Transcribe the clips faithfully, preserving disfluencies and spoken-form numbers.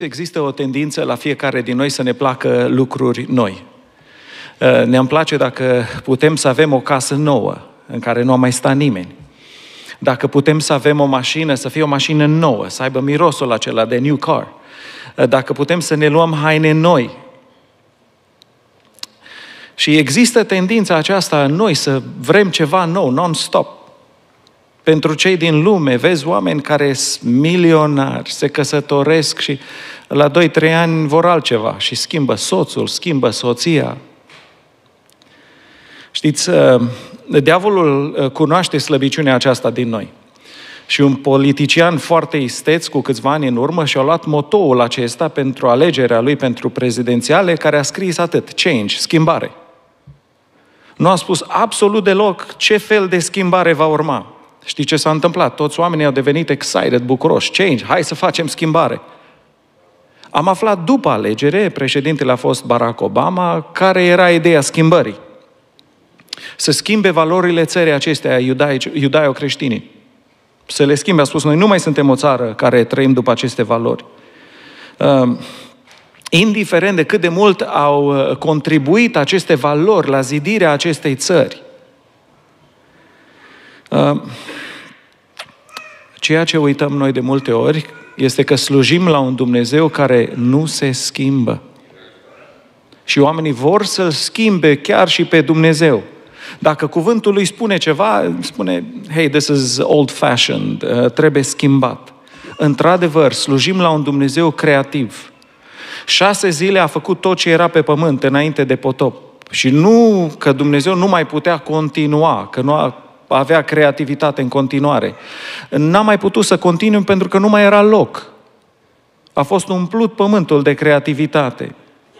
Există o tendință la fiecare din noi să ne placă lucruri noi. Ne-am place dacă putem să avem o casă nouă, în care nu a mai stat nimeni. Dacă putem să avem o mașină, să fie o mașină nouă, să aibă mirosul acela de new car. Dacă putem să ne luăm haine noi. Și există tendința aceasta în noi să vrem ceva nou, non-stop. Pentru cei din lume, vezi oameni care sunt milionari, se căsătoresc și la doi trei ani vor altceva și schimbă soțul, schimbă soția. Știți, diavolul cunoaște slăbiciunea aceasta din noi. Și un politician foarte isteț cu câțiva ani în urmă și-a luat motoul acesta pentru alegerea lui pentru prezidențiale, care a scris atât: change, schimbare. Nu a spus absolut deloc ce fel de schimbare va urma. Știi ce s-a întâmplat? Toți oamenii au devenit excited, bucuroși. Change, hai să facem schimbare. Am aflat după alegere, președintele a fost Barack Obama, care era ideea schimbării. Să schimbe valorile țării acestea iudaio-creștine. Să le schimbe. A spus, noi nu mai suntem o țară care trăim după aceste valori. Uh, indiferent de cât de mult au contribuit aceste valori la zidirea acestei țări, uh, ceea ce uităm noi de multe ori este că slujim la un Dumnezeu care nu se schimbă. Și oamenii vor să-L schimbe chiar și pe Dumnezeu. Dacă cuvântul lui spune ceva, spune, hey, this is old-fashioned, uh, trebuie schimbat. Într-adevăr, slujim la un Dumnezeu creativ. Șase zile a făcut tot ce era pe pământ înainte de potop. Și nu că Dumnezeu nu mai putea continua, că nu avea creativitate în continuare. N-a mai putut să continue pentru că nu mai era loc. A fost umplut pământul de creativitate.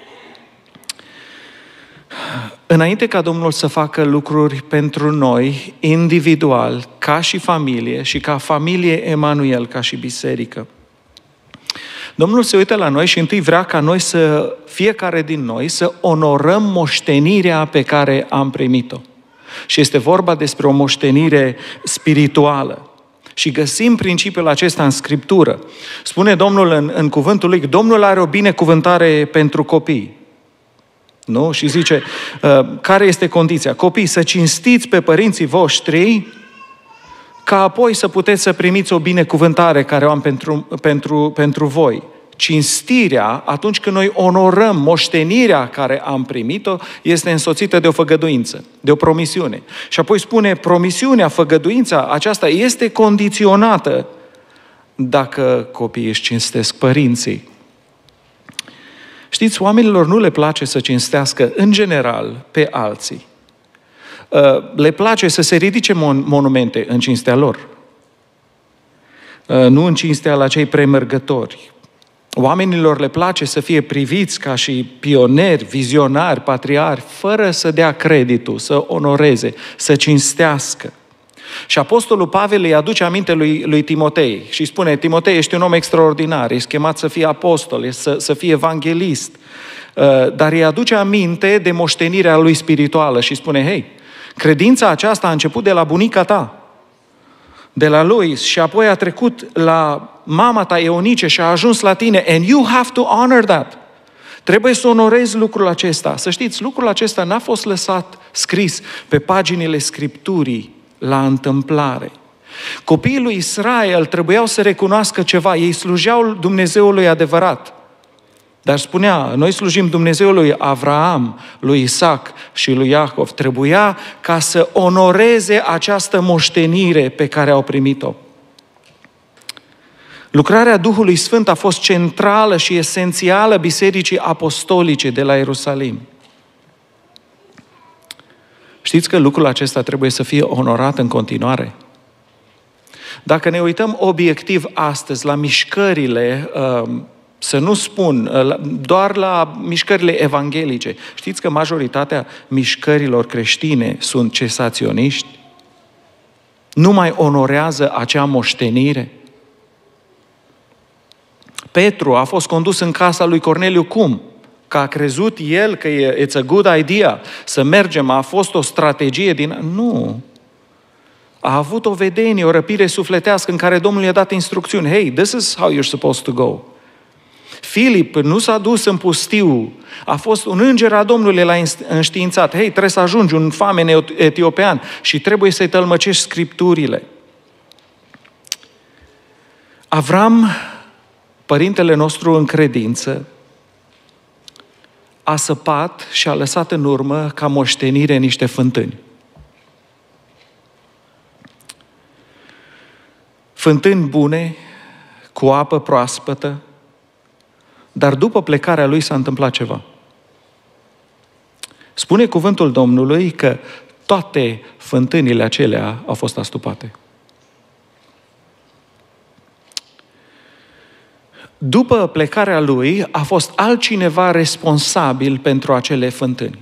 Înainte ca Domnul să facă lucruri pentru noi, individual, ca și familie și ca familie Emanuel, ca și biserică, Domnul se uită la noi și întâi vrea ca noi să, fiecare din noi, să onorăm moștenirea pe care am primit-o. Și este vorba despre o moștenire spirituală. Și găsim principiul acesta în Scriptură. Spune Domnul în, în cuvântul lui, Domnul are o binecuvântare pentru copii. Nu? Și zice, care este condiția? Copii, să cinstiți pe părinții voștri, ca apoi să puteți să primiți o binecuvântare care o am pentru, pentru, pentru voi. Cinstirea, atunci când noi onorăm moștenirea care am primit-o, este însoțită de o făgăduință, de o promisiune. Și apoi spune, promisiunea, făgăduința aceasta este condiționată dacă copiii își cinstesc părinții. Știți, oamenilor nu le place să cinstească, în general, pe alții. Le place să se ridice monumente în cinstea lor. Nu în cinstea la cei premergători. Oamenilor le place să fie priviți ca și pioneri, vizionari, patriari, fără să dea creditul, să onoreze, să cinstească. Și Apostolul Pavel îi aduce aminte lui, lui Timotei și spune, Timotei, ești un om extraordinar, ești chemat să fii apostol, să, să fii evanghelist, dar îi aduce aminte de moștenirea lui spirituală și spune, hei, credința aceasta a început de la bunica ta, de la Lois, și apoi a trecut la mama ta Eunice și a ajuns la tine, and you have to honor that. Trebuie să onorezi lucrul acesta. Să știți, lucrul acesta n-a fost lăsat scris pe paginile Scripturii la întâmplare. Copiii lui Israel trebuiau să recunoască ceva. Ei slujeau Dumnezeului adevărat. Dar spunea, noi slujim Dumnezeului Avraam, lui Isaac și lui Iacov. Trebuia ca să onoreze această moștenire pe care au primit-o. Lucrarea Duhului Sfânt a fost centrală și esențială bisericii apostolice de la Ierusalim. Știți că lucrul acesta trebuie să fie onorat în continuare? Dacă ne uităm obiectiv astăzi la mișcările, să nu spun, doar la mișcările evanghelice, știți că majoritatea mișcărilor creștine sunt cesaționiști? Nu mai onorează acea moștenire? Petru a fost condus în casa lui Corneliu cum? Că a crezut el că e it's a good idea să mergem, a fost o strategie din... Nu. A avut o vedenie, o răpire sufletească în care Domnul i-a dat instrucțiuni. Hey, this is how you're supposed to go. Filip nu s-a dus în pustiu, a fost un înger a Domnului, l-a înștiințat. Hei, trebuie să ajungi un famen etiopean și trebuie să-i tălmăcești Scripturile. Avram, părintele nostru în credință, a săpat și a lăsat în urmă ca moștenire niște fântâni. Fântâni bune, cu apă proaspătă, dar după plecarea lui s-a întâmplat ceva. Spune cuvântul Domnului că toate fântânile acelea au fost astupate. După plecarea lui, a fost altcineva responsabil pentru acele fântâni.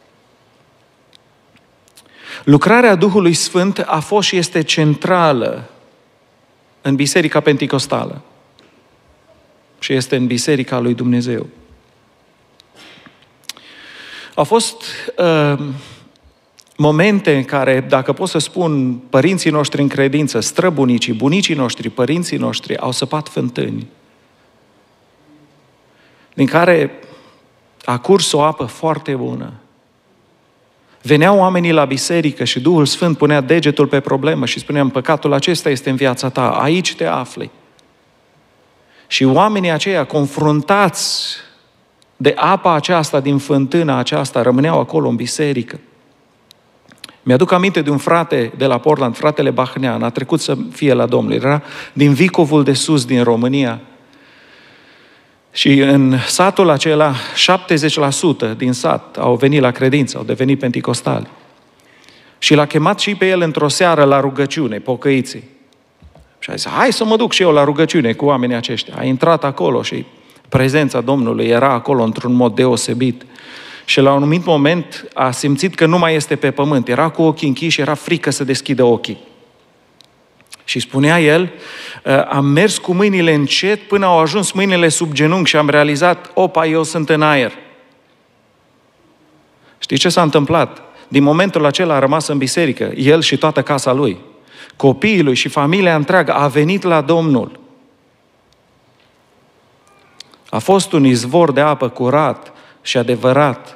Lucrarea Duhului Sfânt a fost și este centrală în Biserica Penticostală și este în Biserica lui Dumnezeu. Au fost uh, momente în care, dacă pot să spun, părinții noștri în credință, străbunicii, bunicii noștri, părinții noștri, au săpat fântâni din care a curs o apă foarte bună. Veneau oamenii la biserică și Duhul Sfânt punea degetul pe problemă și spunea: păcatul acesta este în viața ta, aici te afli. Și oamenii aceia, confruntați de apa aceasta din fântâna aceasta, rămâneau acolo în biserică. Mi-aduc aminte de un frate de la Portland, fratele Bahnean, a trecut să fie la Domnul, era din Vicovul de Sus, din România. Și în satul acela, șaptezeci la sută din sat au venit la credință, au devenit penticostali. Și l-a chemat și pe el într-o seară la rugăciune, pocăiții. Și a zis: hai să mă duc și eu la rugăciune cu oamenii aceștia. A intrat acolo și prezența Domnului era acolo într-un mod deosebit. Și la un anumit moment a simțit că nu mai este pe pământ. Era cu ochii închiși, era frică să deschidă ochii. Și spunea el: am mers cu mâinile încet până au ajuns mâinile sub genunchi și am realizat: opa, eu sunt în aer. Știi ce s-a întâmplat? Din momentul acela a rămas în biserică, el și toată casa lui. Copiii lui și familia întreagă a venit la Domnul. A fost un izvor de apă curat și adevărat.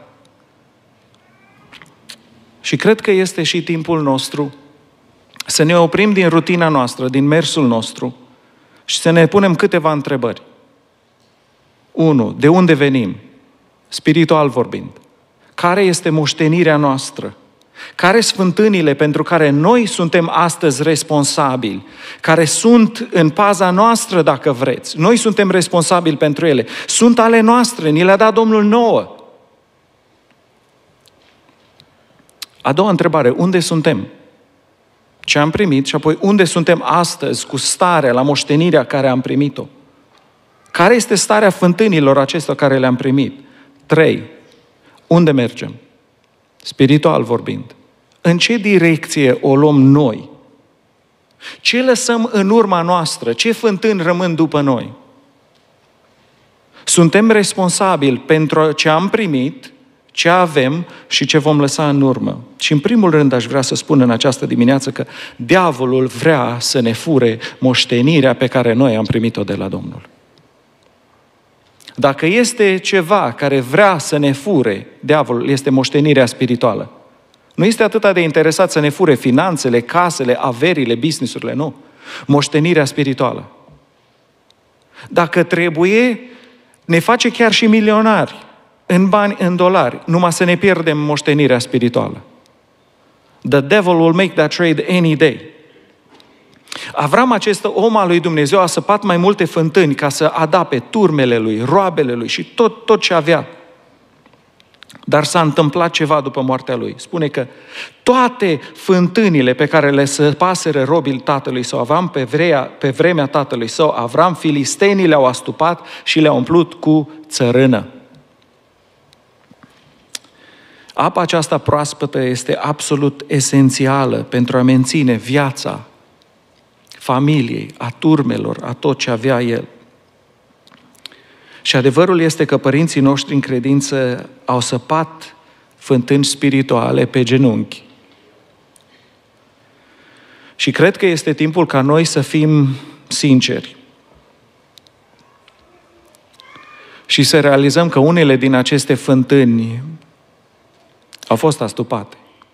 Și cred că este și timpul nostru să ne oprim din rutina noastră, din mersul nostru și să ne punem câteva întrebări. Unu, de unde venim? Spiritual vorbind. Care este moștenirea noastră? Care sunt fântânile pentru care noi suntem astăzi responsabili? Care sunt în paza noastră, dacă vreți? Noi suntem responsabili pentru ele. Sunt ale noastre, ni le-a dat Domnul nouă. A doua întrebare, unde suntem? Ce am primit și apoi unde suntem astăzi cu starea, la moștenirea care am primit-o? Care este starea fântânilor acestor care le-am primit? Trei, unde mergem? Spiritual vorbind. În ce direcție o luăm noi? Ce lăsăm în urma noastră? Ce fântâni rămân după noi? Suntem responsabili pentru ce am primit, ce avem și ce vom lăsa în urmă. Și în primul rând aș vrea să spun în această dimineață că diavolul vrea să ne fure moștenirea pe care noi am primit-o de la Domnul. Dacă este ceva care vrea să ne fure, diavolul, este moștenirea spirituală. Nu este atât de interesat să ne fure finanțele, casele, averile, business-urile, nu. Moștenirea spirituală. Dacă trebuie, ne face chiar și milionari, în bani, în dolari, numai să ne pierdem moștenirea spirituală. The devil will make that trade any day. Avram, acest om al lui Dumnezeu, a săpat mai multe fântâni ca să adape turmele lui, roabele lui și tot, tot ce avea. Dar s-a întâmplat ceva după moartea lui. Spune că toate fântânile pe care le săpaseră robii tatălui său Avram pe, vrea, pe vremea tatălui său Avram, filistenii le-au astupat și le-au umplut cu țărână. Apa aceasta proaspătă este absolut esențială pentru a menține viața familiei, a turmelor, a tot ce avea el. Și adevărul este că părinții noștri în credință au săpat fântâni spirituale pe genunchi. Și cred că este timpul ca noi să fim sinceri. și să realizăm că unele din aceste fântâni au fost astupate.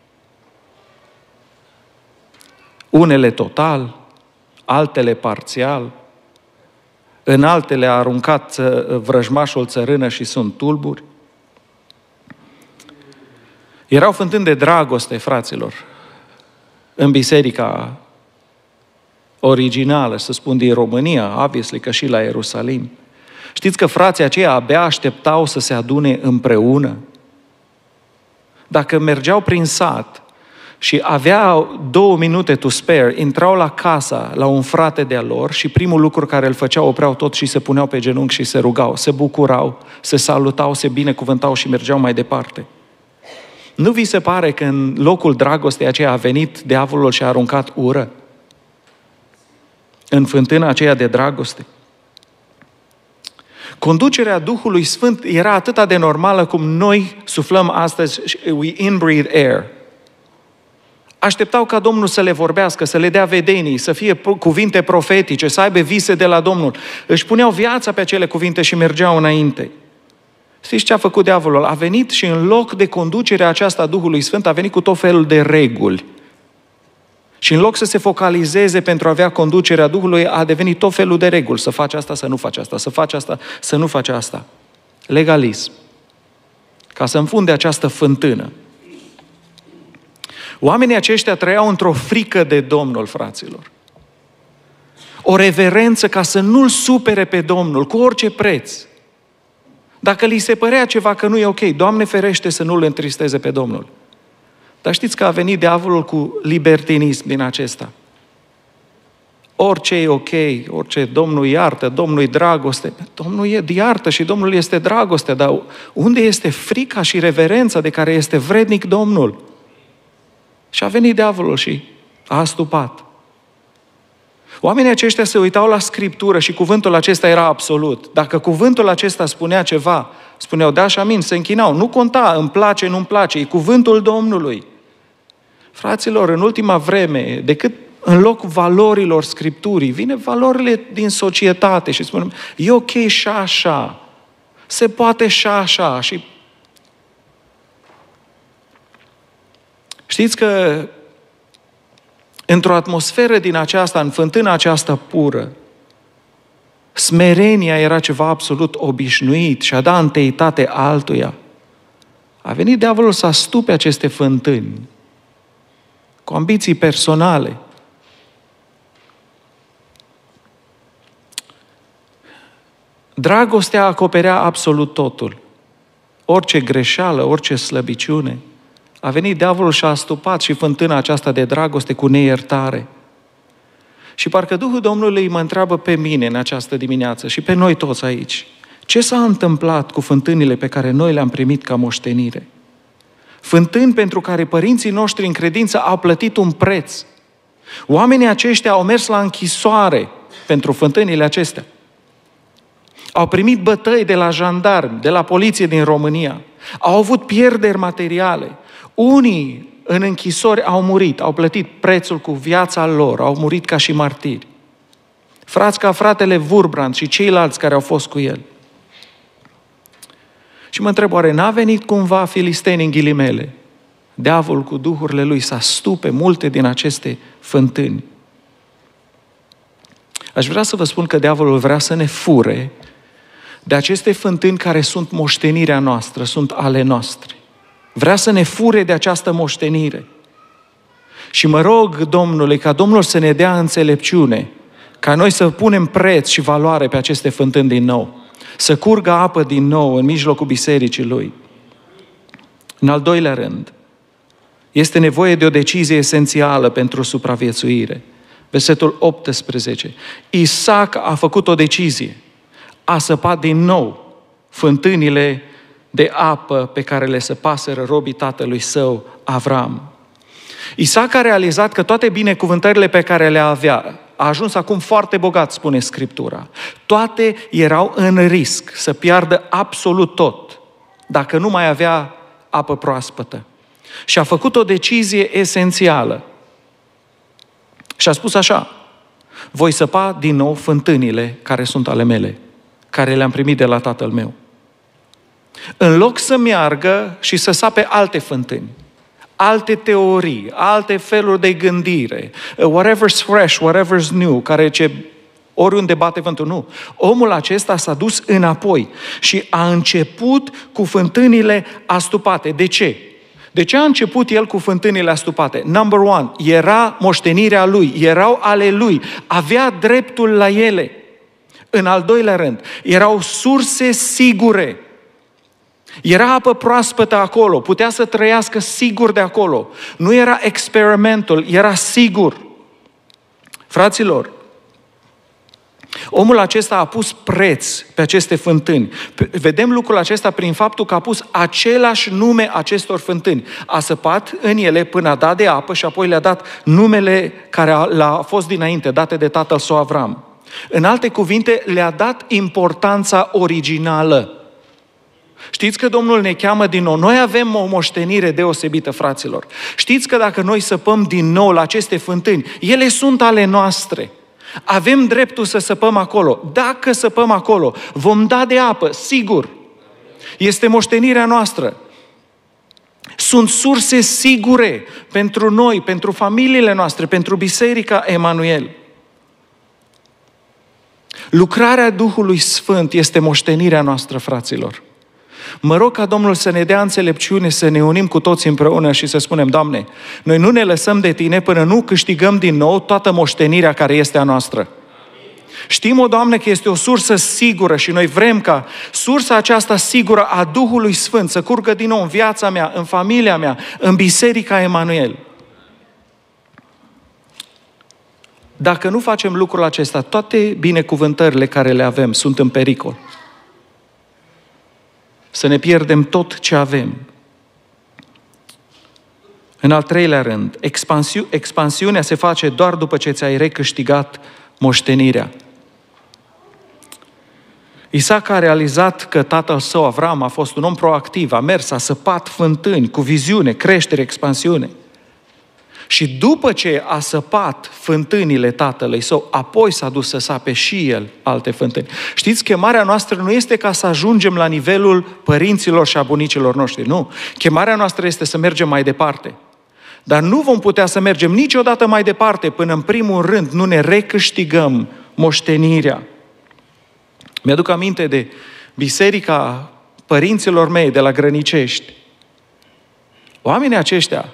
Unele total, altele parțial, în altele a aruncat vrăjmașul țărână și sunt tulburi. Erau fântâni de dragoste, fraților, în biserica originală, să spun, din România, obviously că și la Ierusalim. Știți că frații aceia abia așteptau să se adune împreună? Dacă mergeau prin sat și aveau două minute to spare, intrau la casa, la un frate de-a lor și primul lucru care îl făceau, opreau tot și se puneau pe genunchi și se rugau, se bucurau, se salutau, se binecuvântau și mergeau mai departe. Nu vi se pare că în locul dragostei aceea a venit diavolul și a aruncat ură? În fântâna aceea de dragoste? Conducerea Duhului Sfânt era atât de normală cum noi suflăm astăzi, we inbreathe air. Așteptau ca Domnul să le vorbească, să le dea vedenii, să fie cuvinte profetice, să aibă vise de la Domnul. Își puneau viața pe acele cuvinte și mergeau înainte. Știți ce a făcut diavolul? A venit și în loc de conducerea aceasta a Duhului Sfânt, a venit cu tot felul de reguli. Și în loc să se focalizeze pentru a avea conducerea Duhului, a devenit tot felul de reguli. Să faci asta, să nu faci asta, să faci asta, să nu faci asta. Legalism. Ca să înfunde această fântână. Oamenii aceștia trăiau într-o frică de Domnul, fraților. O reverență ca să nu-L supere pe Domnul, cu orice preț. Dacă li se părea ceva că nu e ok, Doamne ferește să nu-L întristeze pe Domnul. Dar știți că a venit diavolul cu libertinism din acesta. Orice e ok, orice Domnul iartă, Domnul e dragoste. Domnul e iartă și Domnul este dragoste, dar unde este frica și reverența de care este vrednic Domnul? Și a venit diavolul și a astupat. Oamenii aceștia se uitau la Scriptură și cuvântul acesta era absolut. Dacă cuvântul acesta spunea ceva, spuneau da și amin, se închinau. Nu conta, îmi place, nu-mi place, e cuvântul Domnului. Fraților, în ultima vreme, decât în locul valorilor Scripturii, vine valorile din societate și spunem, e ok și așa, se poate și așa. Și știți că într-o atmosferă din aceasta, în fântâna aceasta pură, smerenia era ceva absolut obișnuit și a da înteitate altuia. A venit diavolul să astupe aceste fântâni cu ambiții personale. Dragostea acoperea absolut totul. Orice greșeală, orice slăbiciune. A venit diavolul și a astupat și fântâna aceasta de dragoste cu neiertare. Și parcă Duhul Domnului mă întreabă pe mine în această dimineață și pe noi toți aici. Ce s-a întâmplat cu fântânile pe care noi le-am primit ca moștenire? Fântâni pentru care părinții noștri în credință au plătit un preț. Oamenii aceștia au mers la închisoare pentru fântânile acestea. Au primit bătăi de la jandarmi, de la poliție din România. Au avut pierderi materiale. Unii în închisori au murit, au plătit prețul cu viața lor, au murit ca și martiri. Frați ca fratele Wurbrand și ceilalți care au fost cu el. Și mă întreb, oare n-a venit cumva filistenii în ghilimele? Diavolul cu duhurile lui să astupe multe din aceste fântâni. Aș vrea să vă spun că diavolul vrea să ne fure de aceste fântâni care sunt moștenirea noastră, sunt ale noastre. Vrea să ne fure de această moștenire. Și mă rog Domnului ca Domnul să ne dea înțelepciune, ca noi să punem preț și valoare pe aceste fântâni din nou. Să curgă apă din nou în mijlocul bisericii Lui. În al doilea rând, este nevoie de o decizie esențială pentru supraviețuire. Versetul optsprezece. Isaac a făcut o decizie. A săpat din nou fântânile de apă pe care le săpaseră robii tatălui său, Avram. Isaac a realizat că toate binecuvântările pe care le avea, a ajuns acum foarte bogat, spune Scriptura. Toate erau în risc să piardă absolut tot, dacă nu mai avea apă proaspătă. Și a făcut o decizie esențială. Și a spus așa, voi săpa din nou fântânile care sunt ale mele, care le-am primit de la tatăl meu. în loc să meargă și să sape alte fântâni, alte teorii, alte feluri de gândire, whatever's fresh, whatever's new, care ce oriunde bate vântul, nu. Omul acesta s-a dus înapoi și a început cu fântânile astupate. De ce? De ce a început el cu fântânile astupate? Number one, era moștenirea lui, erau ale lui, avea dreptul la ele. În al doilea rând, erau surse sigure. Era apă proaspătă acolo, putea să trăiască sigur de acolo. Nu era experimental, era sigur. Fraților, omul acesta a pus preț pe aceste fântâni. Vedem lucrul acesta prin faptul că a pus același nume acestor fântâni. A săpat în ele până a dat de apă și apoi le-a dat numele care a fost dinainte, date de tatăl său Avram. În alte cuvinte, le-a dat importanța originală. Știți că Domnul ne cheamă din nou. Noi avem o moștenire deosebită, fraților. Știți că dacă noi săpăm din nou la aceste fântâni, ele sunt ale noastre. Avem dreptul să săpăm acolo. Dacă săpăm acolo, vom da de apă, sigur. Este moștenirea noastră. Sunt surse sigure pentru noi, pentru familiile noastre, pentru Biserica Emanuel. Lucrarea Duhului Sfânt este moștenirea noastră, fraților. Mă rog ca Domnul să ne dea înțelepciune, să ne unim cu toți împreună și să spunem, Doamne, noi nu ne lăsăm de Tine până nu câștigăm din nou toată moștenirea care este a noastră. Știm, o Doamne, că este o sursă sigură și noi vrem ca sursa aceasta sigură a Duhului Sfânt să curgă din nou în viața mea, în familia mea, în Biserica Emanuel. Dacă nu facem lucrul acesta, toate binecuvântările care le avem sunt în pericol. Să ne pierdem tot ce avem. În al treilea rând, expansiu- expansiunea se face doar după ce ți-ai recâștigat moștenirea. Isaac a realizat că tatăl său, Avram, a fost un om proactiv, a mers, a săpat fântâni cu viziune, creștere, expansiune. Și după ce a săpat fântânile tatălui său, apoi s-a dus să sape și el alte fântâni. Știți, chemarea noastră nu este ca să ajungem la nivelul părinților și a bunicilor noștri, nu. Chemarea noastră este să mergem mai departe. Dar nu vom putea să mergem niciodată mai departe până în primul rând nu ne recâștigăm moștenirea. Mi-aduc aminte de biserica părinților mei de la Grănicești. Oamenii aceștia,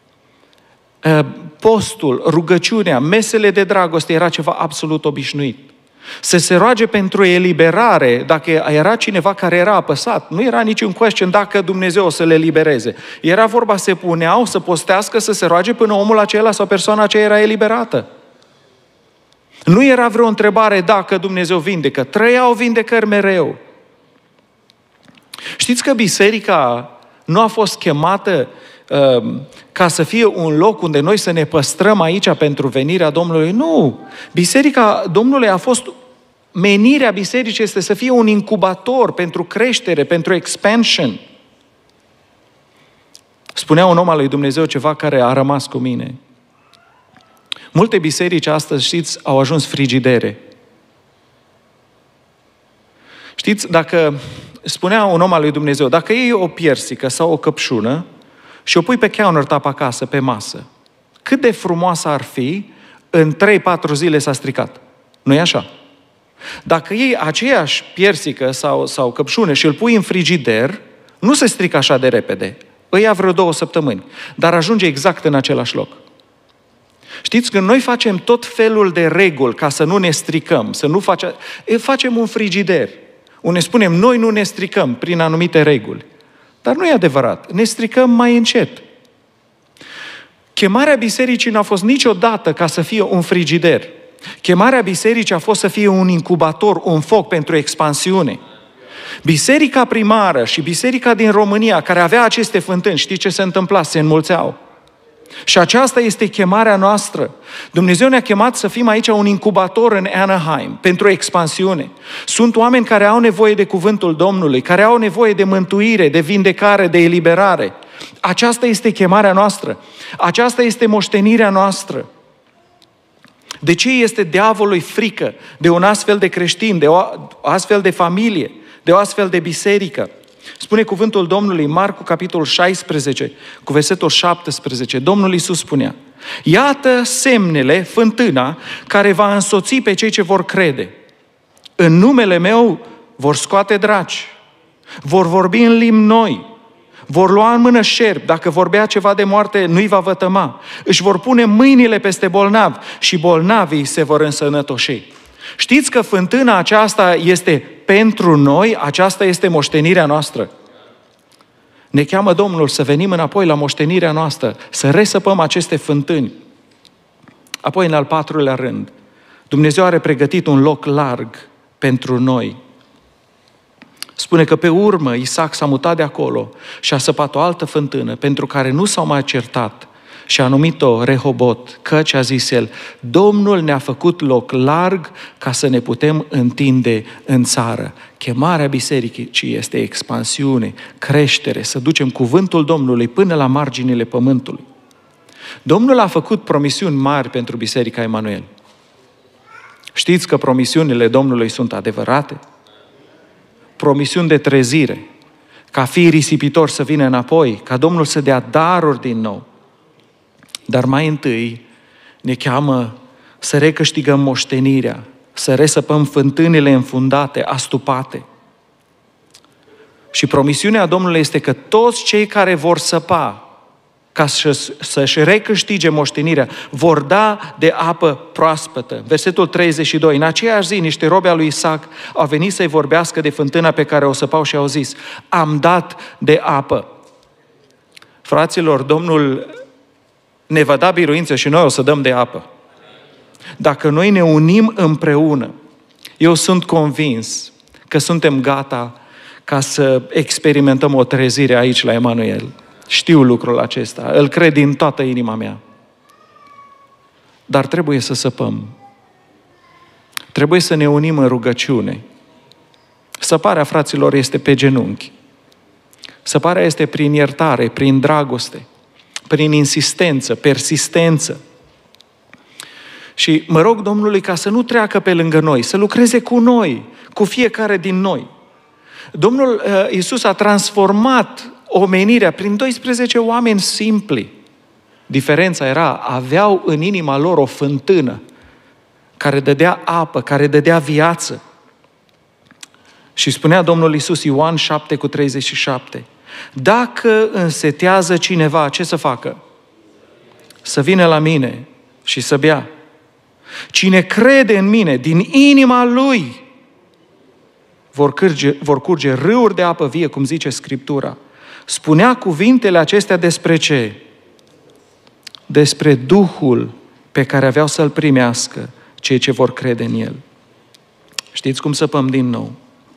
postul, rugăciunea, mesele de dragoste era ceva absolut obișnuit. Să se roage pentru eliberare, dacă era cineva care era apăsat, nu era niciun question dacă Dumnezeu o să le elibereze. Era vorba, se puneau să postească, să se roage până omul acela sau persoana aceea era eliberată. Nu era vreo întrebare dacă Dumnezeu vindecă, trăiau vindecări mereu. Știți că biserica nu a fost chemată uh, ca să fie un loc unde noi să ne păstrăm aici pentru venirea Domnului? Nu! Biserica Domnului a fost, menirea bisericii este să fie un incubator pentru creștere, pentru expansion. Spunea un om al lui Dumnezeu ceva care a rămas cu mine. Multe biserici astăzi, știți, au ajuns frigidere. Știți, dacă, spunea un om al lui Dumnezeu, dacă iei o piersică sau o căpșună și o pui pe countertop acasă, pe masă, cât de frumoasă ar fi, în trei patru zile s-a stricat. Nu-i așa? Dacă iei aceeași piersică sau, sau căpșună și îl pui în frigider, nu se strică așa de repede. Îi ia vreo două săptămâni, dar ajunge exact în același loc. Știți, când noi facem tot felul de reguli ca să nu ne stricăm, să nu facem, facem un frigider, unde spunem, noi nu ne stricăm prin anumite reguli. Dar nu e adevărat, ne stricăm mai încet. Chemarea bisericii nu a fost niciodată ca să fie un frigider. Chemarea bisericii a fost să fie un incubator, un foc pentru expansiune. Biserica primară și biserica din România, care avea aceste fântâni, știți ce se întâmpla? Se înmulțeau. Și aceasta este chemarea noastră. Dumnezeu ne-a chemat să fim aici un incubator în Anaheim, pentru expansiune. Sunt oameni care au nevoie de cuvântul Domnului, care au nevoie de mântuire, de vindecare, de eliberare. Aceasta este chemarea noastră. Aceasta este moștenirea noastră. De ce este diavolului frică de un astfel de creștin, de o astfel de familie, de o astfel de biserică? Spune cuvântul Domnului, Marcu, capitolul șaisprezece, cu versetul șaptesprezece, Domnul Iisus spunea: iată semnele, fântâna, care va însoți pe cei ce vor crede. În numele meu vor scoate draci, vor vorbi în limbi noi, vor lua în mână șerpi, dacă vorbea ceva de moarte, nu-i va vătăma. Își vor pune mâinile peste bolnavi și bolnavii se vor însănătoși. Știți că fântâna aceasta este pentru noi, aceasta este moștenirea noastră. Ne cheamă Domnul să venim înapoi la moștenirea noastră, să resăpăm aceste fântâni. Apoi, în al patrulea rând, Dumnezeu are pregătit un loc larg pentru noi. Spune că pe urmă Isaac s-a mutat de acolo și a săpat o altă fântână pentru care nu s-au mai certat și a numit-o Rehobot, căci a zis el: Domnul ne-a făcut loc larg ca să ne putem întinde în țară. Chemarea bisericii este expansiune, creștere, să ducem cuvântul Domnului până la marginile pământului. Domnul a făcut promisiuni mari pentru Biserica Emanuel. Știți că promisiunile Domnului sunt adevărate? Promisiuni de trezire, ca fiii risipitori să vină înapoi, ca Domnul să dea daruri din nou. Dar mai întâi ne cheamă să recâștigăm moștenirea, să resăpăm fântânile înfundate, astupate. Și promisiunea Domnului este că toți cei care vor săpa ca să-și recâștige moștenirea, vor da de apă proaspătă. Versetul treizeci și doi. În aceeași zi, niște robi al lui Isaac au venit să-i vorbească de fântâna pe care o săpau și au zis: am dat de apă. Fraților, Domnul ne va da biruință și noi o să dăm de apă. Dacă noi ne unim împreună, eu sunt convins că suntem gata ca să experimentăm o trezire aici la Emanuel. Știu lucrul acesta, îl cred din toată inima mea. Dar trebuie să săpăm. Trebuie să ne unim în rugăciune. Săparea, fraților, este pe genunchi. Săparea este prin iertare, prin dragoste, prin insistență, persistență. Și mă rog Domnului ca să nu treacă pe lângă noi, să lucreze cu noi, cu fiecare din noi. Domnul Iisus a transformat omenirea prin doisprezece oameni simpli. Diferența era, aveau în inima lor o fântână care dădea apă, care dădea viață. Și spunea Domnul Iisus, Ioan șapte cu treizeci și șapte, dacă însetează cineva, ce să facă? Să vină la mine și să bea. Cine crede în mine, din inima lui vor curge, vor curge râuri de apă vie, cum zice Scriptura. Spunea cuvintele acestea despre ce? Despre Duhul pe care aveau să-l primească cei ce vor crede în el. Știți cum săpăm din nou?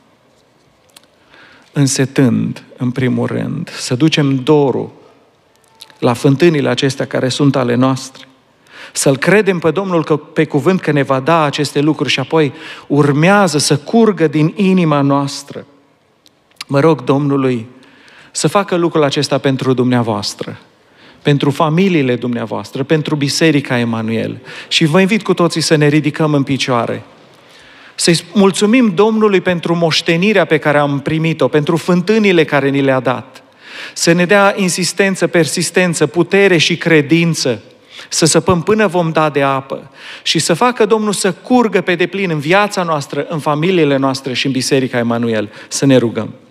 Însetând, în primul rând, să ducem dorul la fântânile acestea care sunt ale noastre, să-L credem pe Domnul că, pe cuvânt că ne va da aceste lucruri și apoi urmează să curgă din inima noastră. Mă rog Domnului să facă lucrul acesta pentru dumneavoastră, pentru familiile dumneavoastră, pentru Biserica Emanuel. Și vă invit cu toții să ne ridicăm în picioare. Să-i mulțumim Domnului pentru moștenirea pe care am primit-o, pentru fântânile care ni le-a dat. Să ne dea insistență, persistență, putere și credință, să săpăm până vom da de apă și să facă Domnul să curgă pe deplin în viața noastră, în familiile noastre și în Biserica Emanuel. Să ne rugăm.